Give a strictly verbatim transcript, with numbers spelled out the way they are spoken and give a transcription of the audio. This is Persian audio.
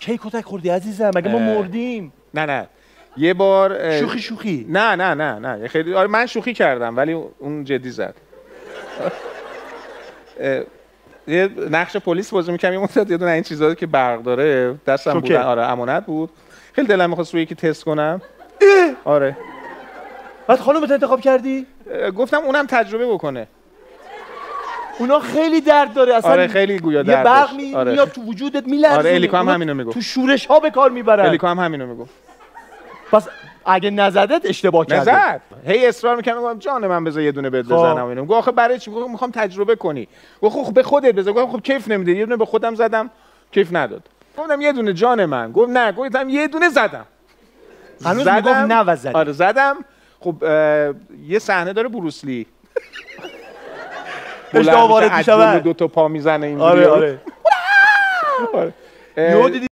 کی کتک خوردی عزیزم؟ مگه ما مردیم؟ نه نه یه بار شوخی شوخی نه نه نه نه خیلی آره من شوخی کردم ولی اون جدی زد. یه نقش پلیس بازی می‌کردم یه مدت یه دونه این چیزا که برق داره دستم بود آره امانت بود خیلی دلم می‌خواست روی یکی تست کنم. آره بعد خانومت انتخاب کردی؟ گفتم اونم تجربه بکنه. اونا خیلی درد داره اصلا. آره خیلی گویا درد. یه برق می... آره. میاد تو وجودت میلرزه. آره الیکو هم همینو میگفت. تو شورش ها به کار میبرن. الیکو هم همینو میگفت. پس اگه نزدت اشتباه کردی. نزد. هی اصرار میکنم میگم جان من بذار یه دونه بهت بزنم اینو. گفت آخه برای چی؟ گفت میخوام تجربه کنی. گفت خب به خودت بزن. گفتم خب کیف نمیده. یه دونه به خودم زدم کیف نداد. گفتم یه دونه جان من. گفت نه گفتم یه دونه زدم. هنوز میگفت نه و زدی. آره زدم. خب یه صحنه داره بروسلی. اشتباه وارد میشه. دو تا پا میزنه این. آره آره. آره.